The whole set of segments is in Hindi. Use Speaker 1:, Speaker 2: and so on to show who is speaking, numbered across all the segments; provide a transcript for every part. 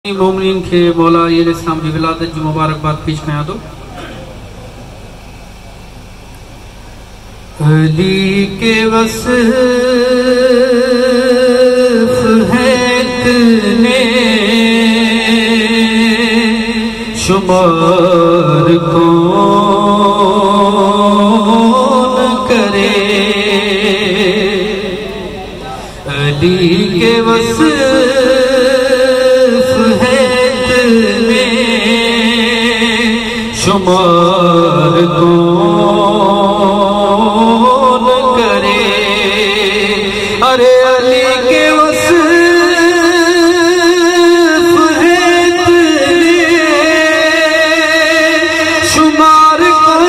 Speaker 1: मोमिनीन के मौला इस्लाम की विलादत की मुबारकबाद पेश कयां तो। अली के वस्फ़ है इतने शुमार कौन करे। अली के वस्फ़ शुमार कौन करे। अरे अली के वस्फ़ है इतने शुमार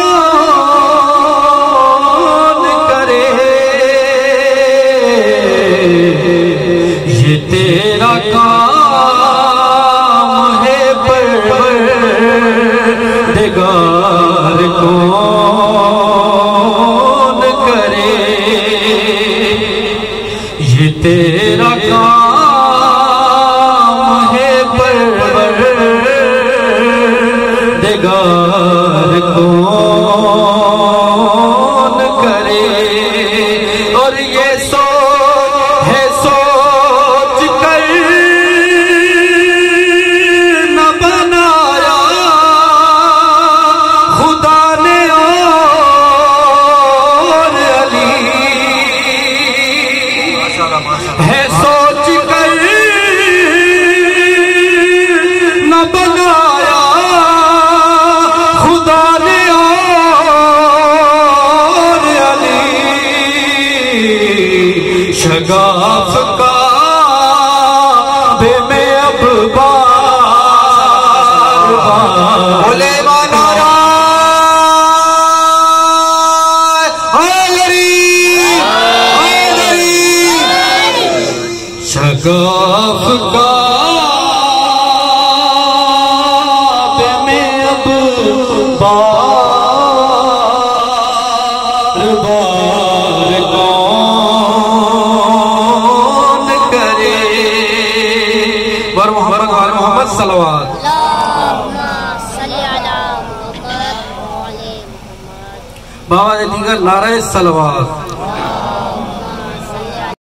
Speaker 1: कौन करे। ये तेरा काम है परवरदिगार कौन करे। ये तेरा काम है परवरदिगार कौन करे। और ये है सोच कर न बनाया खुदा ने और अली। है सोच कर न बनाया खुदा ने और अली। शगाफ का बे में अब बोले शगाफ का में अब बार बार कौन करे। वर मोहम्मद वाल मोहम्मद सल्लल्लाहु बाबा ने दीगर नारे सलवात।